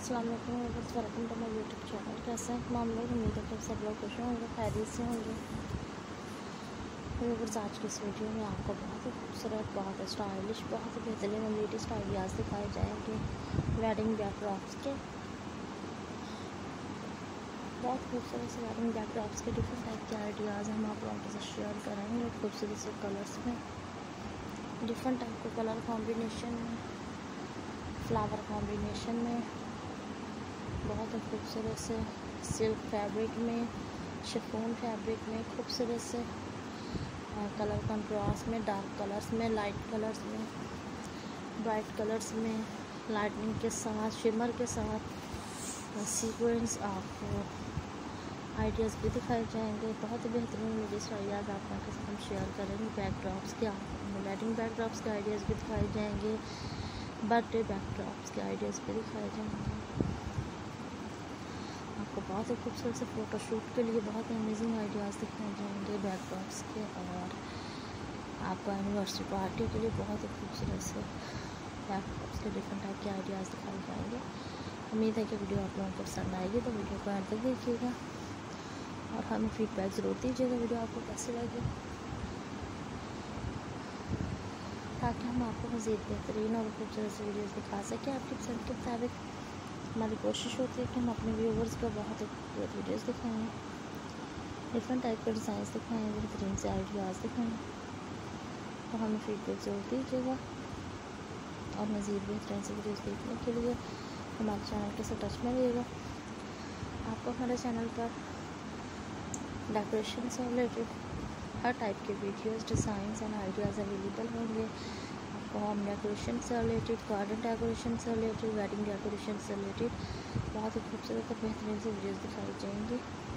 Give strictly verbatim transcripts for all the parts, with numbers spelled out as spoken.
अस्सलाम वालेकुम welcome to my YouTube channel. कैसे हैं तमाम लोग? उम्मीद है कि सब लोग खुश होंगे, खैरियत से होंगे। व्यूअर्स, आज की इस वीडियो में आपको बहुत ही खूबसूरत, बहुत ही स्टाइलिश, बहुत ही बेहतरीन और लेटेस्ट आइडियाज़ दिखाए जाएंगे वेडिंग बैकड्रॉप्स के। बहुत खूबसूरत से वेडिंग बैकड्रॉप्स के डिफरेंट टाइप के आइडियाज़ हम आप लोगों के साथ शेयर करेंगे। खूबसूरत से कलर्स में, डिफरेंट टाइप के कलर कॉम्बिनेशन में, फ्लावर कॉम्बिनेशन में, बहुत ही खूबसूरत से सिल्क फैब्रिक में, शिफॉन फैब्रिक में, खूबसूरत से कलर कंट्रास्ट में, डार्क कलर्स में, लाइट कलर्स में, ब्राइट कलर्स में, लाइटनिंग के साथ, शिमर के साथ, सीक्वेंस आपको आइडियाज़ भी दिखाए जाएंगे। बहुत ही बेहतरीन लेटेस्ट आइडियाज़ आप लोगों के साथ हम शेयर करेंगे। बैकड्रॉप्स के वेडिंग बैकड्रॉप्स के आइडियाज़ भी दिखाए जाएंगे, बर्थडे बैकड्रॉप्स के आइडियाज़ भी दिखाए जाएंगे। आपको बहुत ही खूबसूरत से फ़ोटोशूट के लिए बहुत ही अमेजिंग आइडियाज़ दिखाए जाएंगे बैकड्रॉप्स के, और आपको एनिवर्सरी पार्टी के लिए बहुत ही खूबसूरत से बैकड्रॉप्स के डिफरेंट टाइप के आइडियाज़ दिखाए जाएंगे। उम्मीद है कि वीडियो आप लोगों को पसंद आएगी, तो वीडियो को अंत तक देखिएगा और हमें फीडबैक ज़रूर दीजिएगा वीडियो आपको कैसे लगे, ताकि हम आपको मज़ीद बेहतरीन और खूबसूरत से वीडियोज़ दिखा सकें आपकी पसंद के मुताबिक। हमारी कोशिश होती है कि हम अपने व्यूवर्स को बहुत ही खूबसूरत वीडियोज़ दिखाएँ, डिफरेंट टाइप के डिज़ाइन दिखाएँ, बेहतरीन से आइडियाज़ दिखाएँ। तो हमें फीडबैक ज़रूर दीजिएगा और मज़ीद बेहतरीन से वीडियोज़ देखने के लिए हमारे चैनल के साथ टच में रहिएगा। आपको हमारे चैनल पर डेकोरेशन से रिलेटेड हर टाइप के videos, designs and ideas available होंगे। आपको होम डेकोरेशन से रिलेटेड, गार्डन डेकोरेशन से रिलेटेड, वेडिंग डेकोरेशन से रिलेटेड बहुत ही खूबसूरत और बेहतरीन से वीडियोज़ दिखाई जाएंगी।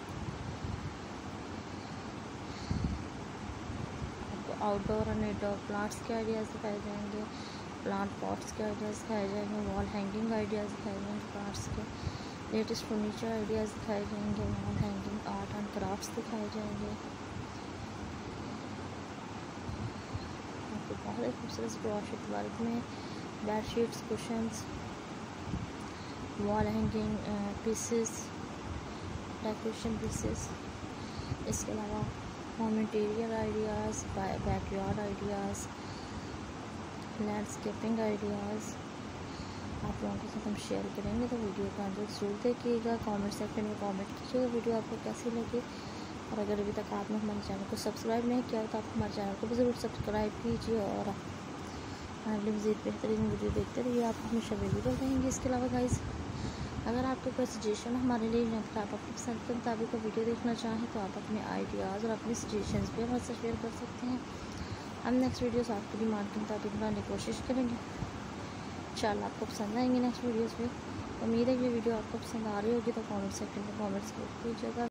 आपको आउटडोर और इनडोर प्लांट्स के आइडियाज़ दिखाए जाएंगे, प्लांट पॉट्स के आइडियाज़ दिखाए जाएंगे, वॉल हैंगिंग आइडियाज़ दिखाए जाएंगे, प्लांट्स के लेटेस्ट फर्नीचर आइडियाज़ दिखाए जाएंगे, wall hanging art and crafts दिखाए जाएंगे। आपको बहुत ही खूबसूरत क्रोशेट वर्क में bedsheets, cushions, wall hanging pieces, decoration pieces, इसके अलावा home interior ideas, backyard ideas, landscaping ideas आप लोगों के साथ हम शेयर करेंगे। तो वीडियो को अंदर ज़रूर देखिएगा, कमेंट सेक्शन में कमेंट कीजिएगा वीडियो आपको कैसी लगी। और अगर अभी तक आपने हमारे चैनल को सब्सक्राइब नहीं किया तो आप हमारे चैनल को भी ज़रूर सब्सक्राइब कीजिए और हमारे मज़ीद बेहतरीन वीडियो देखते रहिए, आपको हमेशा अवेलेबल रहेंगे। इसके अलावा गाइस, अगर आपको कोई सजेशन हमारे लिए या फिर आप अपनी पसंद के मुताबिक को वीडियो देखना चाहें तो आप अपने आइडियाज़ और अपने सजेशंस भी हमारे साथ शेयर कर सकते हैं। हम नेक्स्ट वीडियोस आपकी डिमांड के मुताबिक बनाने की कोशिश करेंगे। इंशाल्लाह आपको पसंद आएंगे नेक्स्ट वीडियोस भी। उम्मीद है कि वीडियो आपको पसंद आ रही होगी, तो कमेंट सेक्शन में कमेंट्स कीजिएगा।